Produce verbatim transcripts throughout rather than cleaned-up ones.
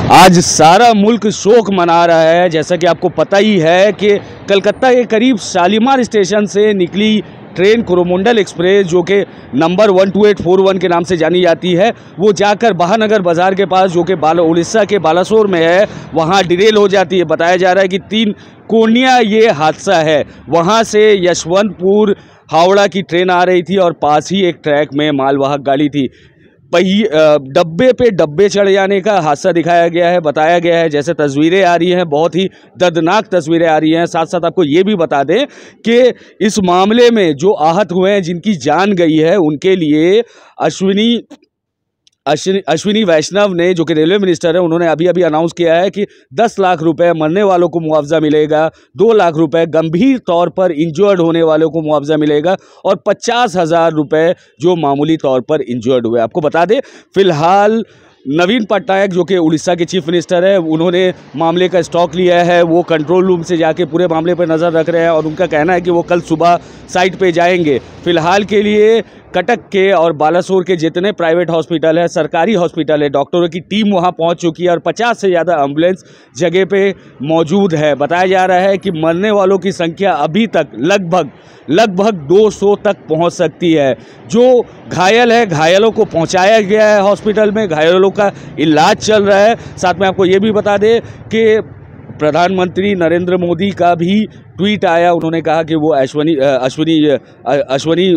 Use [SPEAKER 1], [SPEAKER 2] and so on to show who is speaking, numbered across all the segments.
[SPEAKER 1] आज सारा मुल्क शोक मना रहा है। जैसा कि आपको पता ही है कि कलकत्ता के करीब शालीमार स्टेशन से निकली ट्रेन कोरोमंडल एक्सप्रेस, जो कि number one two eight four one के नाम से जानी जाती है, वो जाकर बहानगर बाज़ार के पास, जो कि बाला उड़ीसा के बालासोर में है, वहाँ डिरेल हो जाती है। बताया जा रहा है कि तीन कोनिया ये हादसा है। वहाँ से यशवंतपुर हावड़ा की ट्रेन आ रही थी और पास ही एक ट्रैक में मालवाहक गाड़ी थी। पहिए डब्बे पे डब्बे चढ़ जाने का हादसा दिखाया गया है, बताया गया है। जैसे तस्वीरें आ रही हैं, बहुत ही दर्दनाक तस्वीरें आ रही हैं। साथ साथ आपको ये भी बता दें कि इस मामले में जो आहत हुए हैं, जिनकी जान गई है, उनके लिए अश्विनी अश्विनी अश्विनी वैष्णव ने, जो कि रेलवे मिनिस्टर है, उन्होंने अभी अभी अनाउंस किया है कि दस लाख रुपए मरने वालों को मुआवजा मिलेगा, दो लाख रुपए गंभीर तौर पर इंजर्ड होने वालों को मुआवजा मिलेगा और पचास हज़ार रुपये जो मामूली तौर पर इंजर्ड हुए। आपको बता दें, फिलहाल नवीन पटनायक, जो कि उड़ीसा के चीफ मिनिस्टर है, उन्होंने मामले का स्टॉक लिया है। वो कंट्रोल रूम से जाके पूरे मामले पर नज़र रख रहे हैं और उनका कहना है कि वो कल सुबह साइट पे जाएंगे। फिलहाल के लिए कटक के और बालासोर के जितने प्राइवेट हॉस्पिटल है, सरकारी हॉस्पिटल है, डॉक्टरों की टीम वहां पहुंच चुकी है और पचास से ज़्यादा एम्बुलेंस जगह पे मौजूद है। बताया जा रहा है कि मरने वालों की संख्या अभी तक लगभग लगभग दो सौ तक पहुंच सकती है। जो घायल है, घायलों को पहुंचाया गया है हॉस्पिटल में, घायलों का इलाज चल रहा है। साथ में आपको ये भी बता दें कि प्रधानमंत्री नरेंद्र मोदी का भी ट्वीट आया। उन्होंने कहा कि वो अश्विनी अश्विनी अश्विनी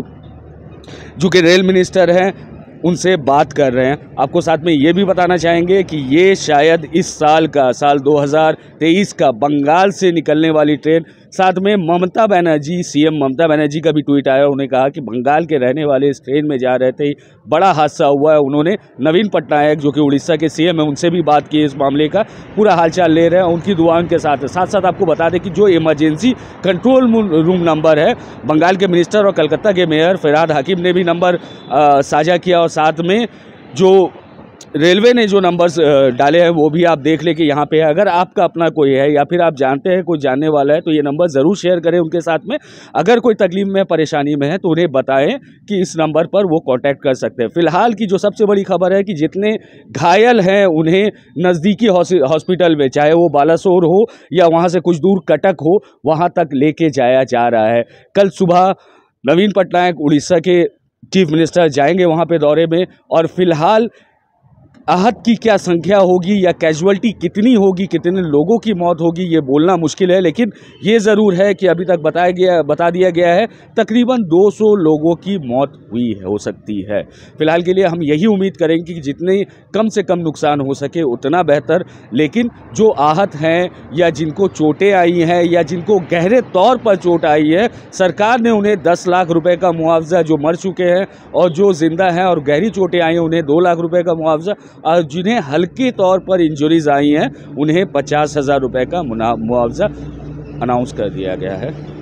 [SPEAKER 1] जो कि रेल मिनिस्टर हैं, उनसे बात कर रहे हैं। आपको साथ में ये भी बताना चाहेंगे कि ये शायद इस साल का साल दो हज़ार तेईस का बंगाल से निकलने वाली ट्रेन। साथ में ममता बनर्जी, सीएम ममता बनर्जी का भी ट्वीट आया। उन्होंने कहा कि बंगाल के रहने वाले इस ट्रेन में जा रहे थे, बड़ा हादसा हुआ है। उन्होंने नवीन पटनायक, जो कि उड़ीसा के सीएम है, उनसे भी बात की, इस मामले का पूरा हालचाल ले रहे हैं, उनकी दुआओं के साथ साथ साथ आपको बता दें कि जो इमरजेंसी कंट्रोल रूम नंबर है, बंगाल के मिनिस्टर और कलकत्ता के मेयर फरहाद हकीम ने भी नंबर साझा किया और साथ में जो रेलवे ने जो नंबर्स डाले हैं वो भी आप देख लें कि यहाँ पे है। अगर आपका अपना कोई है या फिर आप जानते हैं कोई जानने वाला है, तो ये नंबर ज़रूर शेयर करें उनके साथ में। अगर कोई तकलीफ में, परेशानी में है, तो उन्हें बताएं कि इस नंबर पर वो कांटेक्ट कर सकते हैं। फिलहाल की जो सबसे बड़ी खबर है कि जितने घायल हैं उन्हें नज़दीकी हॉस्पिटल में, चाहे वो बालासोर हो या वहाँ से कुछ दूर कटक हो, वहाँ तक लेके जाया जा रहा है। कल सुबह नवीन पटनायक, उड़ीसा के चीफ मिनिस्टर, जाएंगे वहाँ पे दौरे में और फिलहाल आहत की क्या संख्या होगी या कैजुअल्टी कितनी होगी, कितने लोगों की मौत होगी, ये बोलना मुश्किल है। लेकिन ये ज़रूर है कि अभी तक बताया गया बता दिया गया है तकरीबन दो सौ लोगों की मौत हुई हो सकती है। फिलहाल के लिए हम यही उम्मीद करेंगे कि जितने कम से कम नुकसान हो सके उतना बेहतर। लेकिन जो आहत हैं या जिनको चोटें आई हैं या जिनको गहरे तौर पर चोट आई है, सरकार ने उन्हें दस लाख रुपये का मुआवजा, जो मर चुके हैं, और जो जिंदा हैं और गहरी चोटें आई हैं उन्हें दो लाख रुपये का मुआवजा, और जिन्हें हल्के तौर पर इंजरीज आई हैं उन्हें पचास हज़ार रुपये का मुआवजा अनाउंस कर दिया गया है।